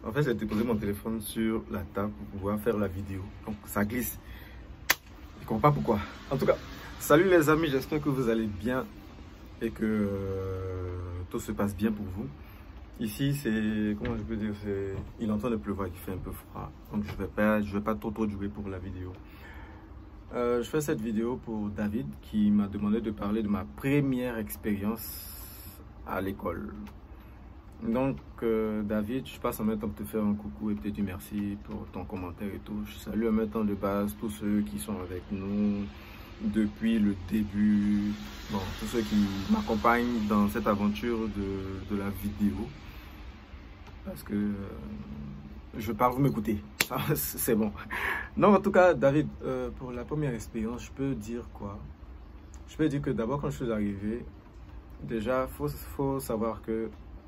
En fait, j'ai déposé mon téléphone sur la table pour pouvoir faire la vidéo. Donc, ça glisse. Je ne comprends pas pourquoi. En tout cas, salut les amis, j'espère que vous allez bien et que tout se passe bien pour vous. Ici, c'est, comment je peux dire, il est en train de pleuvoir, il fait un peu froid. Donc, je vais pas trop jouer pour la vidéo. Je fais cette vidéo pour David qui m'a demandé de parler de ma première expérience à l'école. Donc, David, je passe en même temps pour te faire un coucou et te dire merci pour ton commentaire et tout. Je salue en même temps de base tous ceux qui sont avec nous depuis le début. Bon, tous ceux qui m'accompagnent dans cette aventure de la vidéo. Parce que je parle, vous m'écoutez. C'est bon. Non, en tout cas, David, pour la première expérience, je peux dire quoi? Je peux dire que d'abord, quand je suis arrivé, déjà, faut savoir que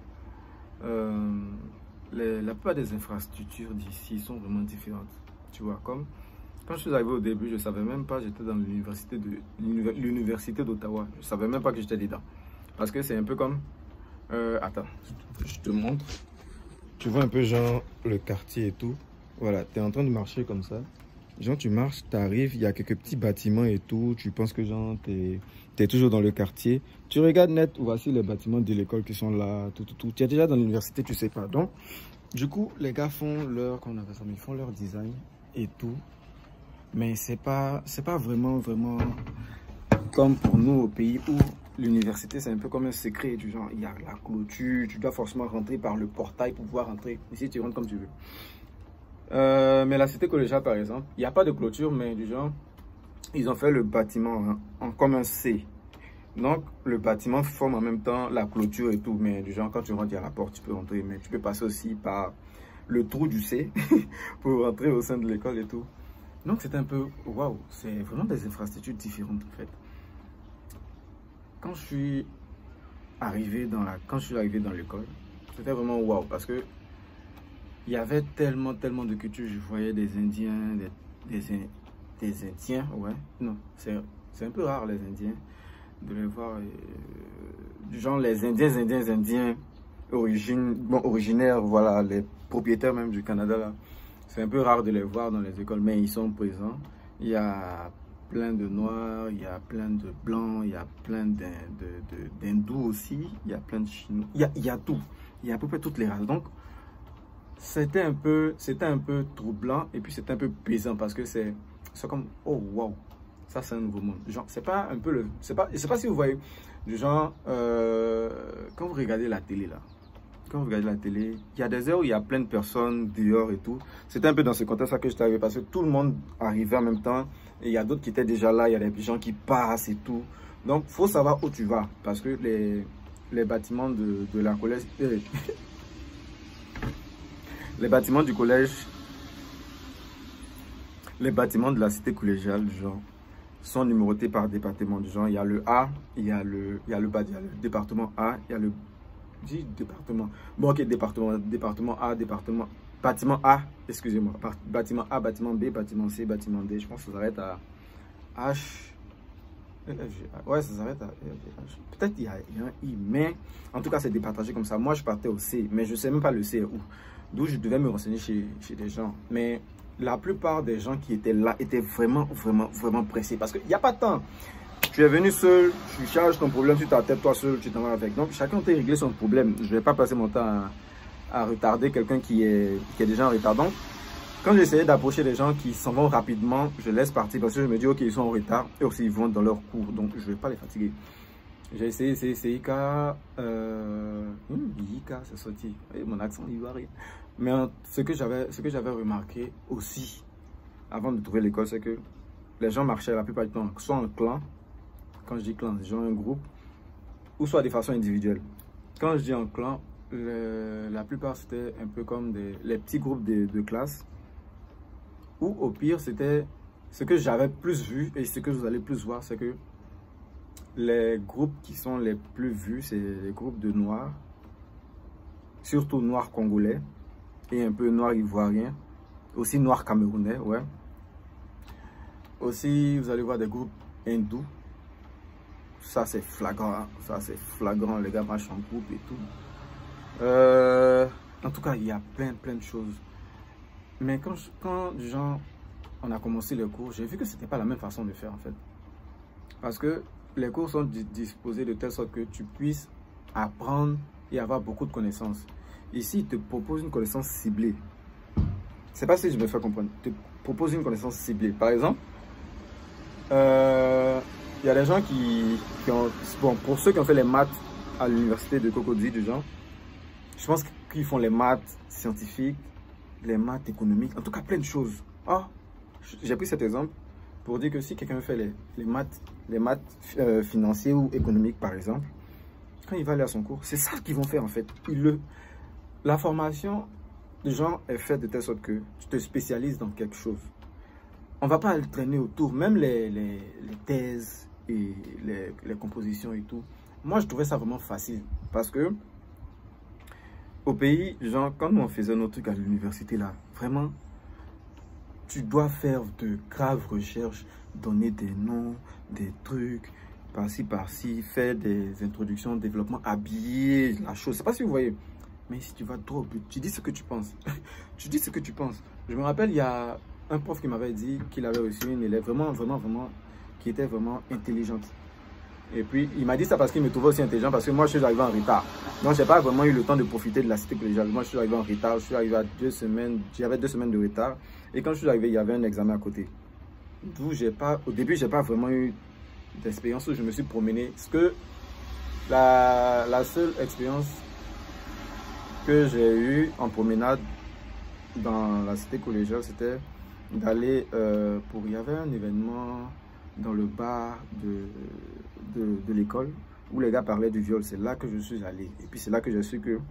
la plupart des infrastructures d'ici sont vraiment différentes. Tu vois, comme quand je suis arrivé au début, je ne savais même pas, j'étais dans l'université d'Ottawa. Je ne savais même pas que j'étais dedans. Parce que c'est un peu comme... attends, je te montre. Tu vois un peu genre le quartier et tout. Voilà, tu es en train de marcher comme ça. Genre tu marches, tu arrives, il y a quelques petits bâtiments et tout. Tu penses que genre tu es toujours dans le quartier. Tu regardes net, voici les bâtiments de l'école qui sont là, tout. Tu es déjà dans l'université, tu sais pas. Donc, du coup, les gars font leur, comment on appelle ça, ils font leur design et tout. Mais c'est pas vraiment comme pour nous au pays où l'université c'est un peu comme un secret du genre, il y a la clôture, tu dois forcément rentrer par le portail pour pouvoir rentrer. Ici tu rentres comme tu veux. Mais la cité collégiale par exemple, il n'y a pas de clôture, mais du genre, ils ont fait le bâtiment comme un C. Donc le bâtiment forme en même temps la clôture et tout, mais du genre quand tu rentres, il y a la porte, tu peux rentrer, mais tu peux passer aussi par le trou du C pour rentrer au sein de l'école et tout. Donc c'est un peu, waouh, c'est vraiment des infrastructures différentes en fait. Quand je suis arrivé dans l'école, c'était vraiment waouh parce que il y avait tellement de cultures. Je voyais des Indiens, des Indiens, ouais, non, c'est un peu rare les Indiens de les voir, du genre les Indiens originaires, voilà, les propriétaires même du Canada là. C'est un peu rare de les voir dans les écoles, mais ils sont présents. Il y a plein de noirs, il y a plein de blancs, il y a plein d'hindous aussi, il y a plein de chinois, il y a tout. Il y a à peu près toutes les races. Donc, c'était un peu troublant et puis c'était un peu pesant parce que c'est comme, oh wow, ça c'est un nouveau monde. Genre, c'est pas un peu le, je sais pas si vous voyez, du genre, quand vous regardez la télé là, quand vous regardez la télé, il y a des heures où il y a plein de personnes dehors et tout. C'était un peu dans ce contexte-là que j'étais arrivé parce que tout le monde arrivait en même temps. Et il y a d'autres qui étaient déjà là, il y a des gens qui passent et tout. Donc, il faut savoir où tu vas parce que les bâtiments de la collège... les bâtiments du collège... Les bâtiments de la cité collégiale, du genre, sont numérotés par département. Du genre, il y a le A, il y a le département A, il y a le... département. Bon, ok, département A, bâtiment A, excusez-moi. Bâtiment A, bâtiment B, bâtiment C, bâtiment D. Je pense que ça s'arrête à H. Ouais, ça s'arrête à H. Peut-être il y a un I, mais en tout cas, c'est départagé comme ça. Moi, je partais au C, mais je ne sais même pas le C où. D'où je devais me renseigner chez des gens. Mais la plupart des gens qui étaient là étaient vraiment pressés parce qu'il n'y a pas de temps. Tu es venu seul, tu charges ton problème sur ta tête, toi seul, tu t'en vas avec. Donc, chacun t'a réglé son problème. Je ne vais pas passer mon temps à retarder quelqu'un qui est déjà en retard. Donc, quand j'essayais d'approcher des gens qui s'en vont rapidement, je laisse partir parce que je me dis, ok, ils sont en retard. Et aussi, ils vont dans leur cours. Donc, je ne vais pas les fatiguer. J'ai essayé, c'est Ika. Ika, c'est sorti. Et mon accent ivoirien. Mais ce que j'avais remarqué aussi, avant de trouver l'école, c'est que les gens marchaient la plupart du temps, soit en clan. Quand je dis clan, c'est genre un groupe, ou soit de façon individuelle. Quand je dis en clan, la plupart c'était un peu comme les petits groupes de classe, ou au pire c'était ce que j'avais plus vu et ce que vous allez plus voir, c'est que les groupes qui sont les plus vus, c'est les groupes de noirs, surtout noirs congolais et un peu noirs ivoiriens, aussi noirs camerounais, ouais. Aussi, vous allez voir des groupes hindous. Ça c'est flagrant, les gars marchent en groupe et tout. En tout cas, il y a plein de choses. Mais quand genre, on a commencé les cours, j'ai vu que c'était pas la même façon de faire en fait. Parce que les cours sont disposés de telle sorte que tu puisses apprendre et avoir beaucoup de connaissances. Ici, ils te proposent une connaissance ciblée. Je sais pas si je me fais comprendre. Ils te proposent une connaissance ciblée. Par exemple, il y a des gens qui ont... Bon, pour ceux qui ont fait les maths à l'université de Cocody, du genre, je pense qu'ils font les maths scientifiques, les maths économiques, en tout cas plein de choses. Ah, j'ai pris cet exemple pour dire que si quelqu'un fait les maths financiers ou économiques par exemple, quand il va aller à son cours, c'est ça qu'ils vont faire en fait. La formation de gens est faite de telle sorte que tu te spécialises dans quelque chose. On ne va pas le traîner autour, même les thèses et les compositions et tout. Moi, je trouvais ça vraiment facile parce que au pays, genre, quand on faisait nos trucs à l'université là, vraiment, tu dois faire de graves recherches, donner des noms, des trucs, par-ci, faire des introductions, développement, habiller la chose. Je sais pas si vous voyez. Mais si tu vas trop au but, tu dis ce que tu penses. Tu dis ce que tu penses. Je me rappelle, il y a un prof qui m'avait dit qu'il avait reçu une élève vraiment, qui était vraiment intelligente. Et puis, il m'a dit ça parce qu'il me trouvait aussi intelligent, parce que moi, je suis arrivé en retard. Donc, je n'ai pas vraiment eu le temps de profiter de la cité collégiale. Moi, je suis arrivé en retard. Je suis arrivé à 2 semaines. J'avais 2 semaines de retard. Et quand je suis arrivé, il y avait un examen à côté. D'où au début, je n'ai pas vraiment eu d'expérience où je me suis promené. Parce que la seule expérience que j'ai eue en promenade dans la cité collégiale, c'était d'aller il y avait un événement dans le bar de l'école où les gars parlaient du viol. C'est là que je suis allé. Et puis c'est là que j'ai su que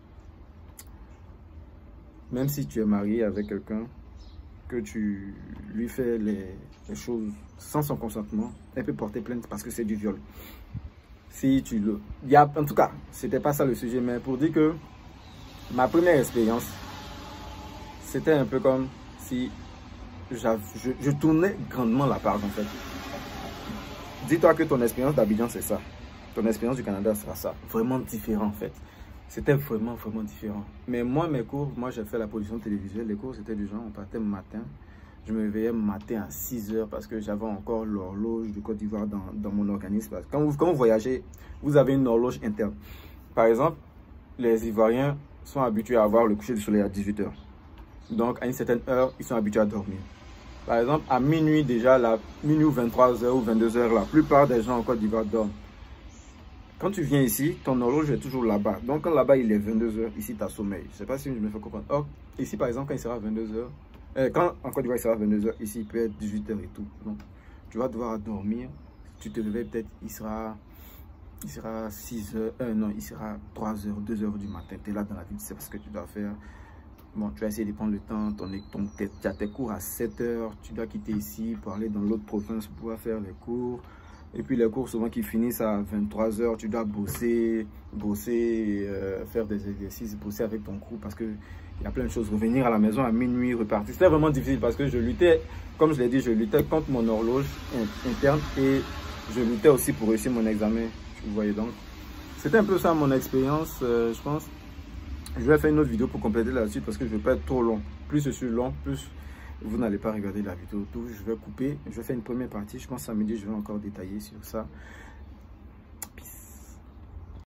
même si tu es marié avec quelqu'un, que tu lui fais les choses sans son consentement, elle peut porter plainte parce que c'est du viol. Si tu le... en tout cas, c'était pas ça le sujet, mais pour dire que ma première expérience, c'était un peu comme si je tournais grandement la page en fait. Dis-toi que ton expérience d'Abidjan, c'est ça. Ton expérience du Canada sera ça. Vraiment différent en fait. C'était vraiment différent. Mais moi, mes cours, j'ai fait la production télévisuelle. Les cours, c'était du genre, on partait le matin. Je me réveillais le matin à 6 h parce que j'avais encore l'horloge de Côte d'Ivoire dans mon organisme. Quand vous voyagez, vous avez une horloge interne. Par exemple, les Ivoiriens sont habitués à voir le coucher du soleil à 18 h. Donc, à une certaine heure, ils sont habitués à dormir. Par exemple, à minuit déjà, minuit ou 23 h ou 22 h, la plupart des gens en Côte d'Ivoire dorment. Quand tu viens ici, ton horloge est toujours là-bas. Donc, quand là-bas, il est 22 h, ici, tu as sommeil. Je ne sais pas si je me fais comprendre. Or, ici, par exemple, quand il sera 22 h, quand en Côte d'Ivoire, il sera 22 h, ici, il peut être 18 h et tout. Donc, tu vas devoir dormir. Tu te réveilles peut-être, il sera 6 h, non, il sera 3 h, 2 h du matin. Tu es là dans la ville, tu sais ce que tu dois faire. Bon, tu vas essayer de prendre le temps, tu as tes cours à 7 h, tu dois quitter ici pour aller dans l'autre province pour pouvoir faire les cours. Et puis les cours souvent qui finissent à 23 h, tu dois bosser, faire des exercices, bosser avec ton groupe parce qu'il y a plein de choses. Revenir à la maison à minuit, repartir. C'était vraiment difficile parce que je luttais, comme je l'ai dit, je luttais contre mon horloge interne et je luttais aussi pour réussir mon examen. Vous voyez donc. C'était un peu ça mon expérience, je pense. Je vais faire une autre vidéo pour compléter là-dessus parce que je ne veux pas être trop long. Plus je suis long, plus vous n'allez pas regarder la vidéo. Donc je vais couper. Je vais faire une première partie. Je pense samedi, je vais encore détailler sur ça.